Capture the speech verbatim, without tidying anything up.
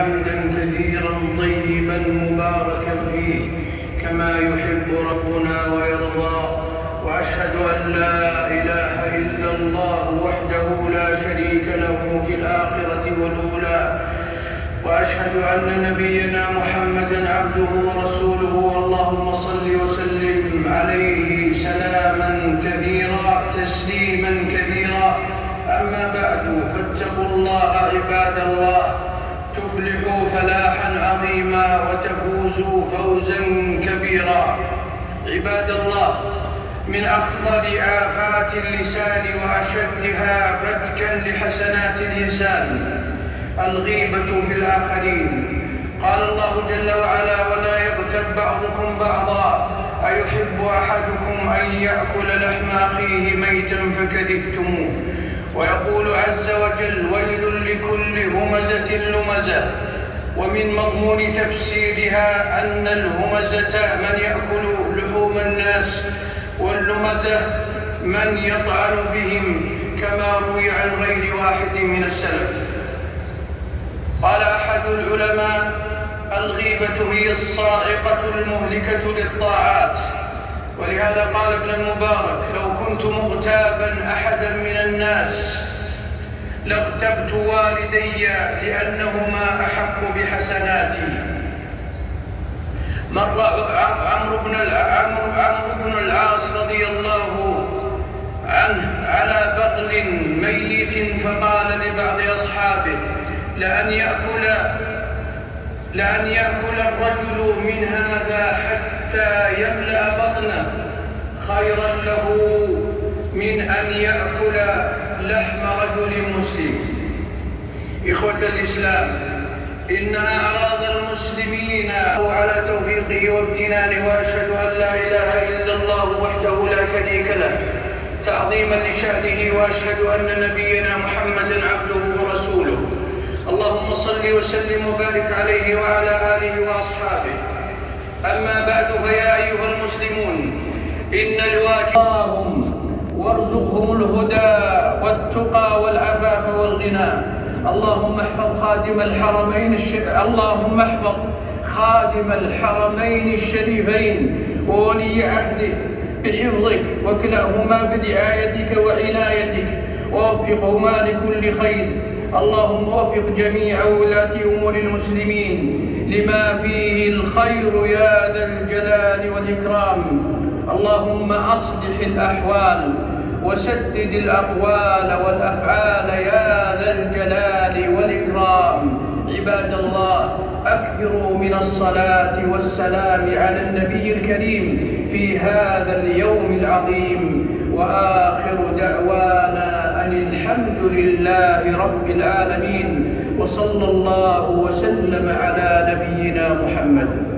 حمدا كثيرا طيبا مباركا فيه كما يحب ربنا ويرضى، وأشهد أن لا إله إلا الله وحده لا شريك له في الآخرة والأولى، وأشهد أن نبينا محمدا عبده ورسوله. اللهم صل وسلم عليه سلاما كثيرا تسليما كثيرا. أما بعد، فاتقوا الله عباد الله تفلحوا فلاحا عظيما وتفوزوا فوزا كبيرا. عباد الله، من أخطر آفات اللسان وأشدها فتكا لحسنات الإنسان الغيبة في الآخرين. قال الله جل وعلا: ولا يغتب بعضكم بعضا أيحب أحدكم أن يأكل لحم أخيه ميتا فكرهتموه. ويقول عز وجل: ويل لكل همزة لمزة. ومن مضمون تفسيرها أن الهمزة من يأكل لحوم الناس، واللمزة من يطعن بهم، كما روي عن غير واحد من السلف. قال أحد العلماء: الغيبة هي الصاعقة المهلكة للطاعات. ولهذا قال ابن المبارك: لو كنت مغتابا أحدا من الناس لاغتبت والدي لأنهما أحق بحسناتي. مر عمرو بن عمرو بن العاص رضي الله عنه على بغل ميت، فقال لبعض أصحابه: لأن يأكل لأن يأكل الرجل من هذا حتى يملأ بطنه خيرا له من أن يأكل لحم رجل مسلم. إخوة الإسلام، إن أعراض المسلمين على توفيقه وامتنانه، وأشهد أن لا إله إلا الله وحده لا شريك له تعظيما لشأنه، وأشهد أن نبينا محمدا عبده ورسوله. اللهم صل وسلم وبارك عليه وعلى آله وأصحابه. أما بعد، فيا أيها المسلمون، إن الواجب اللهم وارزقهم الهدى والتقى والعفاف والغنى. اللهم احفظ خادم الحرمين الش... اللهم احفظ خادم الحرمين الشريفين وولي عهده بحفظك، وكلاهما برعايتك وعنايتك، ووفقهما لكل خير. اللهم وفق جميع ولاة أمور المسلمين لما فيه الخير يا ذا الجلال والإكرام. اللهم أصلح الأحوال وسدد الأقوال والأفعال يا ذا الجلال والإكرام. عباد الله، أكثروا من الصلاة والسلام على النبي الكريم في هذا اليوم العظيم. وآخر دعوانا أن الحمد لله رب العالمين، وصلى الله وسلم على نبينا محمد.